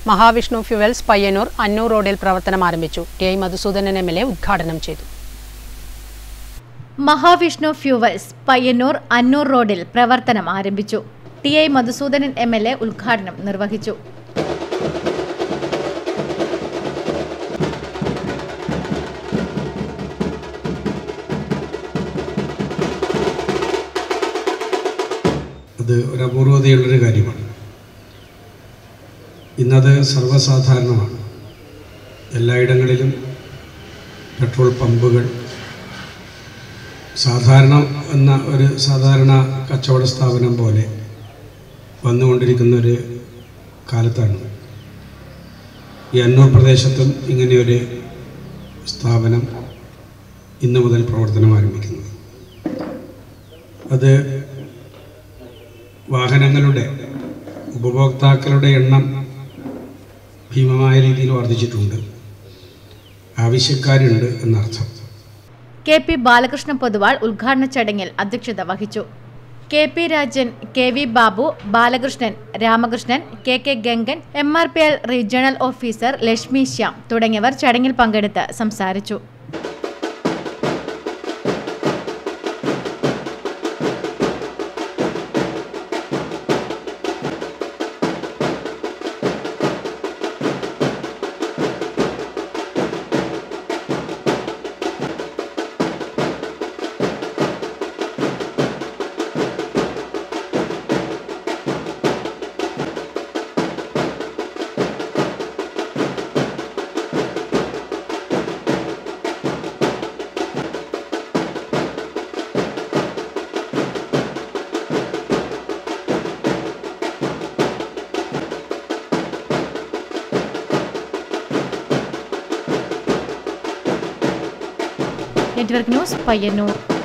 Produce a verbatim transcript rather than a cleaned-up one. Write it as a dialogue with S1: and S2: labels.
S1: Mahavishnu fuels Payyanur Annur റോഡിൽ പ്രവർത്തനം ആരംഭിച്ചു. T I Madhusoodanan M L A ഉദ്ഘാടനം ചെയ്തു.
S2: മഹാവിഷ്ണു ഫ്യൂവൽസ് പയ്യന്നൂർ അന്നൂർ റോഡിൽ പ്രവർത്തനം ആരംഭിച്ചു. T I Madhusoodanan M L A ഉദ്ഘാടനം നിർവഹിച്ചു.
S3: അത് ഒരു അപൂർവതയുള്ളൊരു കാര്യമാണ്. ഇന്നത് സർവ്വസാധാരണമാണ്. എല്ലായിടങ്ങളിലും പെട്രോൾ പമ്പുകൾ സാധാരണ എന്ന ഒരു സാധാരണ കച്ചവട സ്ഥാപനം പോലെ വന്നുകൊണ്ടിരിക്കുന്നൊരു കാലത്താണ് ഈ അന്നൂർ പ്രദേശത്തും ഇങ്ങനെയൊരു സ്ഥാപനം ഇന്നു മുതൽ പ്രവർത്തനം ആരംഭിക്കുന്നത്. അത് വാഹനങ്ങളുടെ ഉപഭോക്താക്കളുടെ എണ്ണം ഭീമമായ രീതിയിൽ വർദ്ധിച്ചിട്ടുണ്ട്. ആവശ്യക്കാരുണ്ട് എന്നർത്ഥം.
S2: കെ പി ബാലകൃഷ്ണ പൊതുവാൾ ഉദ്ഘാടന ചടങ്ങിൽ അധ്യക്ഷത വഹിച്ചു. K P Rajan, K V Babu, Balakrishnan, Ramakrishnan, K K Gangan, M R P L regional officer Lakshmi Shyam തുടങ്ങിയവർ ചടങ്ങിൽ പങ്കെടുത്ത് സംസാരിച്ചു. Network news Payyanur.